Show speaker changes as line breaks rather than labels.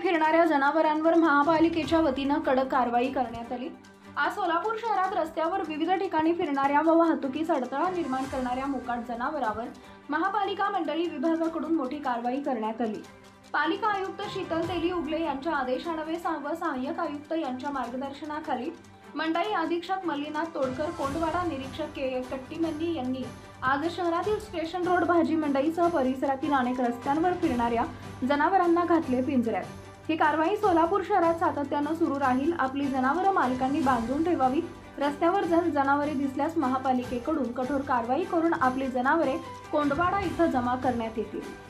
फिरणाऱ्या जनावरांवर महापालिकेच्या वतीनं कडक कारवाई करण्यात आली। आज सोलापूर शहरात रस्त्यावर विविध ठिकाणी फिरणाऱ्या व वाहतुकीस अडथळा निर्माण करणाऱ्या मोकाट जनावरांवर महापालिका मंडळी विभागाकडून मोठी कारवाई करण्यात आली। पालिका आयुक्त शीतल तेली उगले यांच्या आदेशान्वये व सहाय्यक आयुक्त यांच्या मार्गदर्शनाखाली मंडई अधीक्षक मल्लीनाथ तोडकर, कोंडवाडा निरीक्षक के कट्टीमल्ली यांनी आज शहरातील स्टेशन रोड भाजी मंडईसह परिसरातील अनेक रस्त्यांवर फिरणाऱ्या जनावरांना घातले पिंजऱ्यात। ही कारवाई सोलापूर शहरात सातत्याने सुरू राहील। आपली जनावरं मालकांनी बांधून ठेवावी। रस्त्यावर जनावरे दिसल्यास महापालिकेकडून कठोर कारवाई करून आपली जनावरे कोंडवाडा इथं जमा करण्यात येतील।